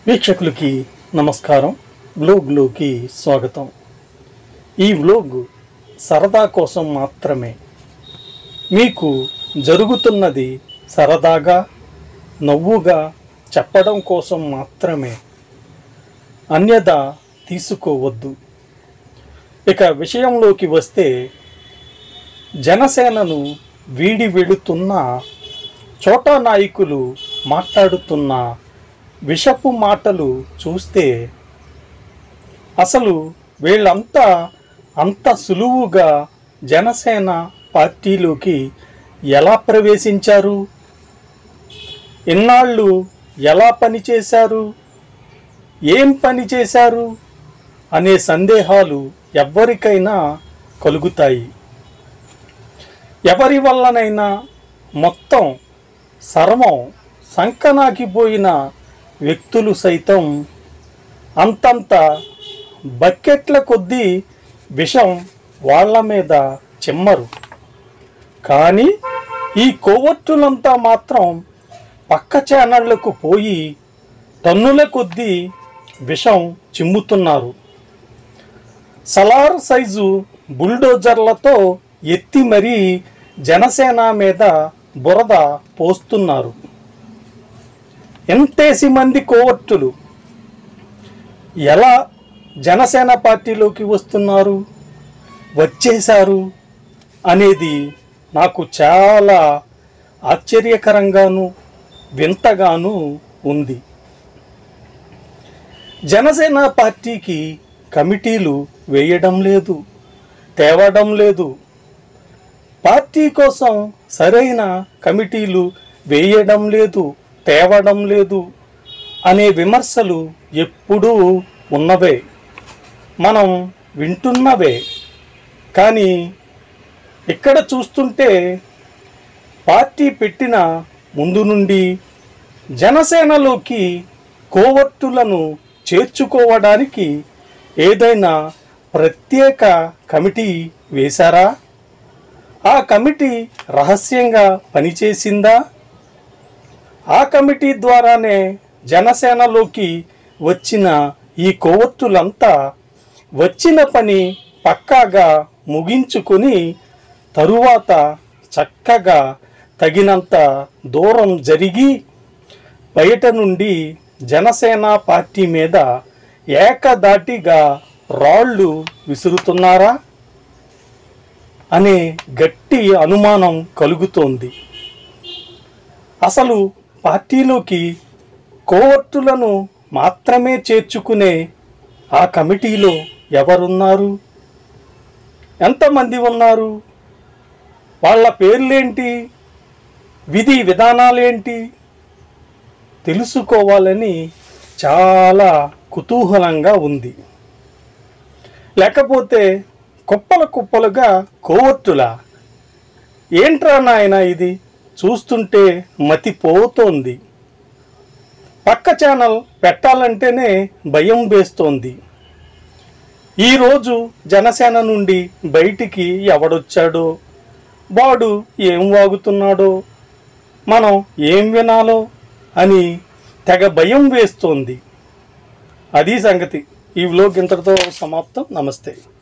వీక్షకులకి నమస్కారం. వ్లోగ్లోకి స్వాగతం. ఈ వ్లోగ్ సరదా కోసం మాత్రమే. మీకు జరుగుతున్నది సరదాగా నవ్వుగా చెప్పడం కోసం మాత్రమే. అన్యథా తీసుకోవద్దు. ఇక విషయంలోకి వస్తే, జనసేనను వీడి వెళుతున్న చోటా నాయకులు మాట్లాడుతున్న విషపు మాటలు చూస్తే అసలు వీళ్ళంతా అంత సులువుగా జనసేన పార్టీలోకి ఎలా ప్రవేశించారు, ఇన్నాళ్ళు ఎలా పనిచేశారు, ఏం పని చేశారు అనే సందేహాలు ఎవ్వరికైనా కలుగుతాయి. ఎవరి వల్లనైనా మొత్తం సర్వం సంకనాకిపోయిన వ్యక్తులు సైతం అంతంత బకెట్ల కొద్దీ విషం వాళ్ళ మీద చిమ్మరు. కానీ ఈ కోవర్టులంతా మాత్రం పక్క ఛానళ్లకు పోయి టన్నుల కొద్దీ విషం చిమ్ముతున్నారు. సలార్ సైజు బుల్డోజర్లతో ఎత్తి మరీ జనసేన మీద బురద పోస్తున్నారు. ఎంతేసి మంది కోవర్టులు ఎలా జనసేన పార్టీలోకి వస్తున్నారు, వచ్చేశారు అనేది నాకు చాలా ఆశ్చర్యకరంగాను వింతగాను ఉంది. జనసేన పార్టీకి కమిటీలు వేయడం లేదు, తేవడం లేదు. పార్టీ కోసం సరైన కమిటీలు వేయడం లేదు, తేవడం లేదు అనే విమర్శలు ఎప్పుడూ ఉన్నవే, మనం వింటున్నవే. కానీ ఇక్కడ చూస్తుంటే పార్టీ పెట్టిన ముందు నుండి జనసేనలోకి కోవర్టులను చేర్చుకోవడానికి ఏదైనా ప్రత్యేక కమిటీ వేశారా? ఆ కమిటీ రహస్యంగా పనిచేసిందా? ఆ కమిటీ ద్వారానే జనసేనలోకి వచ్చిన ఈ కోవర్టులంతా వచ్చిన పని పక్కాగా ముగించుకొని తరువాత చక్కగా తగినంత దూరం జరిగి బయట నుండి జనసేన పార్టీ మీద ఏకధాటిగా రాళ్ళు విసురుతున్నారా అనే గట్టి అనుమానం కలుగుతోంది. అసలు పార్టీలోకి కోవర్టులను మాత్రమే చేర్చుకునే ఆ కమిటీలో ఎవరున్నారు, ఎంతమంది ఉన్నారు, వాళ్ళ పేర్లేంటి, విధి విధానాలేంటి తెలుసుకోవాలని చాలా కుతూహలంగా ఉంది. లేకపోతే కుప్పల కుప్పలుగా కోవర్టులా? ఏంట్రా నాయన ఇది, చూస్తుంటే మతిపోతోంది. పక్క ఛానల్ పెట్టాలంటేనే భయం వేస్తోంది. ఈరోజు జనసేన నుండి బయటికి ఎవడొచ్చాడో, వాడు ఏం వాగుతున్నాడో, మనం ఏం వినాలో అని తెగ భయం వేస్తోంది. అది సంగతి. ఈ వ్లోగ్ ఇంతటితో సమాప్తం. నమస్తే.